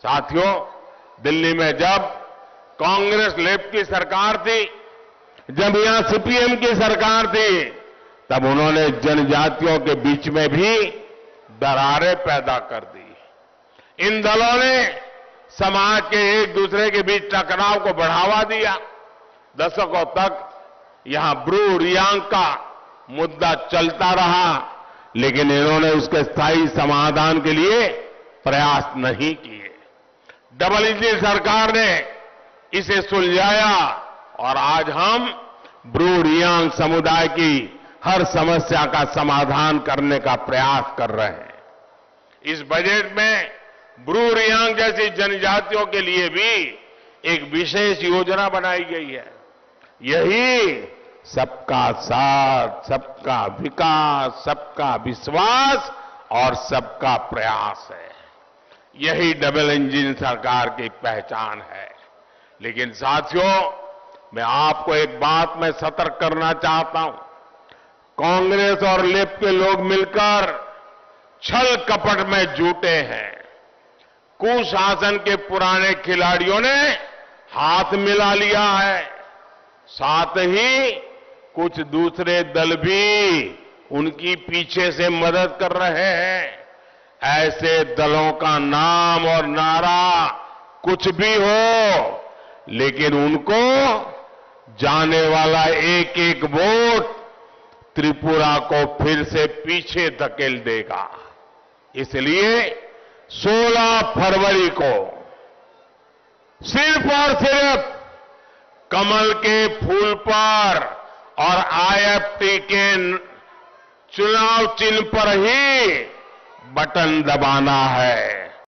साथियों, दिल्ली में जब कांग्रेस लेफ्ट की सरकार थी, जब यहां सीपीएम की सरकार थी, तब उन्होंने जनजातियों के बीच में भी दरारें पैदा कर दी। इन दलों ने समाज के एक दूसरे के बीच टकराव को बढ़ावा दिया। दशकों तक यहां ब्रू रियांग का मुद्दा चलता रहा, लेकिन इन्होंने उसके स्थायी समाधान के लिए प्रयास नहीं किए। डबल इंजन सरकार ने इसे सुलझाया और आज हम ब्रू रियांग समुदाय की हर समस्या का समाधान करने का प्रयास कर रहे हैं। इस बजट में ब्रू रियांग जैसी जनजातियों के लिए भी एक विशेष योजना बनाई गई है। यही सबका साथ, सबका विकास, सबका विश्वास और सबका प्रयास है। यही डबल इंजन सरकार की पहचान है। लेकिन साथियों, मैं आपको एक बात में सतर्क करना चाहता हूं। कांग्रेस और लेफ्ट के लोग मिलकर छल कपट में जुटे हैं। कुशासन के पुराने खिलाड़ियों ने हाथ मिला लिया है। साथ ही कुछ दूसरे दल भी उनकी पीछे से मदद कर रहे हैं। ऐसे दलों का नाम और नारा कुछ भी हो, लेकिन उनको जाने वाला एक एक वोट त्रिपुरा को फिर से पीछे धकेल देगा। इसलिए 16 फरवरी को सिर्फ और सिर्फ कमल के फूल पर और आईएफटी के चुनाव चिन्ह पर ही बटन दबाना है।